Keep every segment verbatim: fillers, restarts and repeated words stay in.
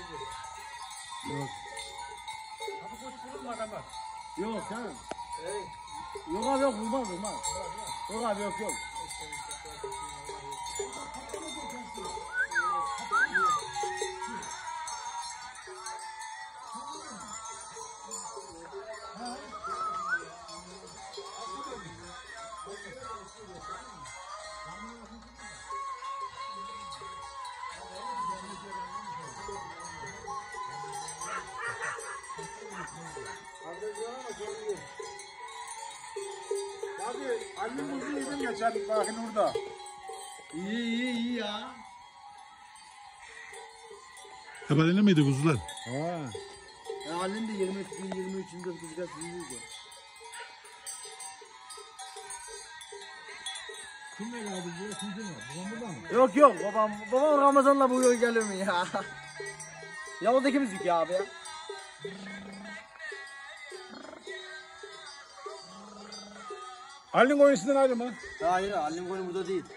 Yok. Abi koç vurulma adamlar. Yok canım. Hey. Yok abi yok vurmaz vurmaz. Yok abi yok yok. Abi annem buzu yedim geçen bakın orada. İyi iyi iyi ya. Haberinde miydi kuzular? Ha. Ya annem de yirmi üç bin yirmi üçünde kızcağız büyüdü. Kim öyle abi? Bu kim kim var? Babam burada mı? Yok yok babam babam Ramazan'la bu yol gelir mi ya? Ya o da kimizdik ya abi ya? Halin oyuncusundan ayrılma. Hayır annem koyun burada değil.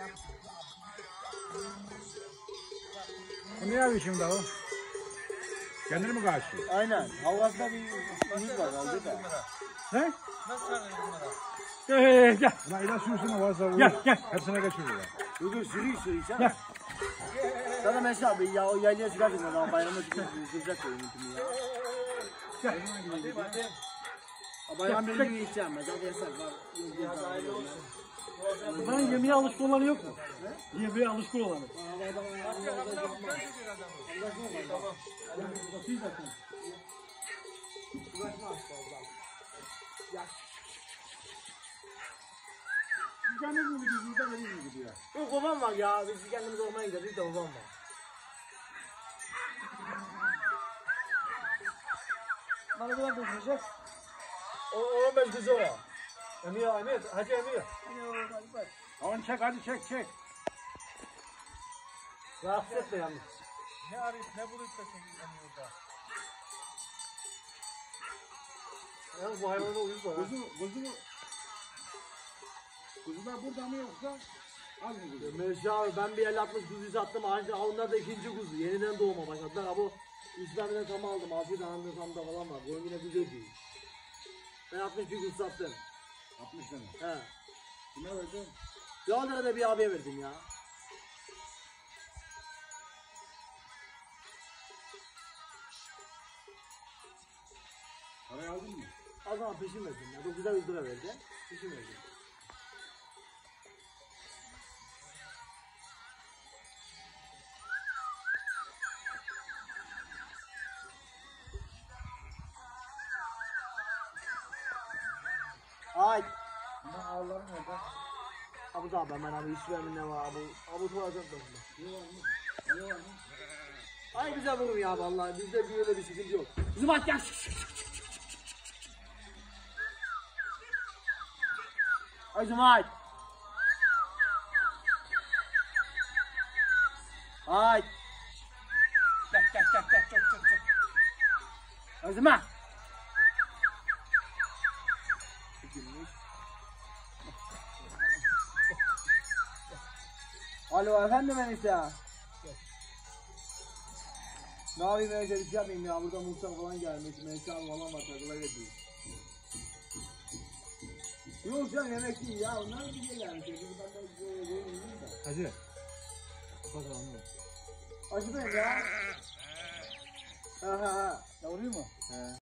O ne yapıyor şimdi o? Kendini mi karşılıyor? Aynen. Havasında bir yüz var aldı da. Ne? Nasıl çağırıyorsun bunlara? Gel gel gel. Buna ilaç sürüsüne varsa gel gel. Hepsine geçiyorlar. Dur dur sürüyü sürüyü sen. Gel. Sana mesela abi ya o yaylaya çıkarsın adam bayramda çıkarsın süracak koyun intimi ya. Gel. Hadi hadi. Bayram bir gün içeceğim ben zaten yasak var. Ya da ayrı olsun. Ben yemeğe alışkın olanı yok mu? Ne? Yemeğe alışkın olanı. Tamam. Kendimiz mi gidiyoruz? Kendimiz mi gidiyor? Yok babam var ya. Biz kendimiz olmaya gideriz de babam var. Bana kadar dokunacak. O on beş kızı o. Emir Emir. Hacı Emir. Onu çek hadi çek çek. Rahatsız etme yalnız. Ne arayıp ne bulup da Emir orada. Yalnız bu hayvana uyuz var. Kuzu kuzu Kuzular burada mı yoksa? Az mı kuzu? Mevzi abi ben bir el atmış kuzuyu sattım. Ayrıca onlar da ikinci kuzu. Yeniden doğuma başladılar. Ha bu İslam'dan tam aldım. Altı tane samda falan var. Boyun yine kuzu değil. Ben altmış bir kuzu sattım. altmış tane. He. Kime verdin? Bir on lira da bir abiye verdim ya. Parayı aldın mı? O zaman peşin verdim ya. dokuzda yüz lira verdi. Peşin verdim. Ay. Ben ağlarım orada. Abu da ben abi iş vermin ne var abu. Abu tuvalacak da bunu. Ne var mı? Ne var mı? Ay güzel bulun ya vallahi bizde bir öyle bir sıkıntı yok. Bizim at gel. Ay Zumayt. Ay. Gel gel gel gel gel gel gel. Ay Zumayt. Alo efendim enişte. Ne yapayım enişte bir şey yapmayayım ya burada muhtar falan gelmiş. Menşe falan var takıla gidiyor. Yok canım yemek değil ya onlar bir şey gelmiş. Biz ben de koyayım da. Hacı. Bakalım. Acı ben ya. Ha ha ha. Yavruyor mu? He.